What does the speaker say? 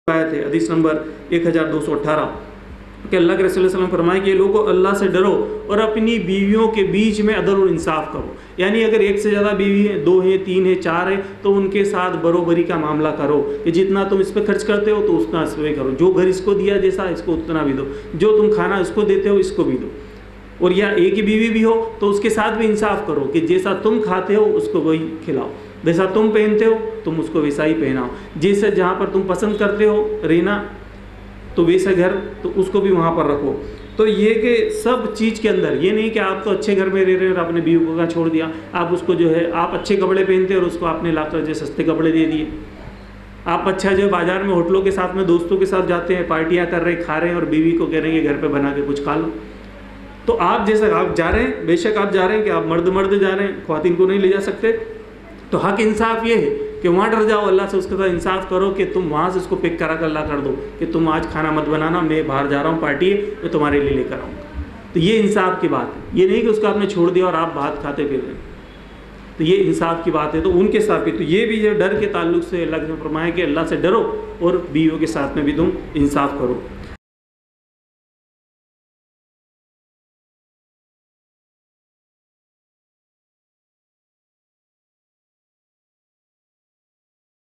आयत है, हदीस नंबर 1218 कि अल्लाह के रसूल सल्लल्लाहु अलैहि वसल्लम फरमाए कि लोगों अल्लाह से डरो और अपनी बीवियों के बीच में अदल और इंसाफ करो। यानी अगर एक से ज़्यादा बीवी है, 2 है, 3 है, 4 है, तो उनके साथ बरोबरी का मामला करो कि जितना तुम इस पर खर्च करते हो तो उतना इस पर करो। जो घर इसको दिया जैसा इसको उतना भी दो, जो तुम खाना इसको देते हो इसको भी दो। और या एक ही बीवी भी हो तो उसके साथ भी इंसाफ करो कि जैसा तुम खाते हो उसको वही खिलाओ, जैसा तुम पहनते हो तुम उसको वैसा ही पहनाओ, जैसे जहाँ पर तुम पसंद करते हो रहना तो वैसा घर तो उसको भी वहाँ पर रखो। तो ये कि सब चीज़ के अंदर ये नहीं कि आप तो अच्छे घर में रह रहे हो और अपने बीवी को छोड़ दिया, आप उसको जो है आप अच्छे कपड़े पहनते हो और उसको आपने लाकर जो सस्ते कपड़े दे दिए। आप अच्छा जो बाज़ार में होटलों के साथ में दोस्तों के साथ जाते हैं, पार्टियाँ कर रहे खा रहे हैं और बीवी को कह रहे हैं कि घर पर बना के कुछ खा लो। तो आप जैसा आप जा रहे हैं, बेशक आप जा रहे हैं कि आप मर्द जा रहे हैं, ख्वातीन को नहीं ले जा सकते, तो हक इंसाफ ये है कि वहाँ डर जाओ अल्लाह से, उसके साथ इंसाफ करो कि तुम वहाँ से उसको पिक करा कर ला कर दो कि तुम आज खाना मत बनाना, मैं बाहर जा रहा हूँ पार्टी है, मैं तुम्हारे लिए लेकर आऊँगा। तो ये इंसाफ की बात है, ये नहीं कि उसको आपने छोड़ दिया और आप भात खाते फिर रहे, तो ये इंसाफ की बात है। तो उनके साथ भी तो ये भी जो डर के ताल्लुक से अल्लाह ने फरमाया कि अल्लाह से डरो और बीवियों के साथ में भी तुम इंसाफ करो।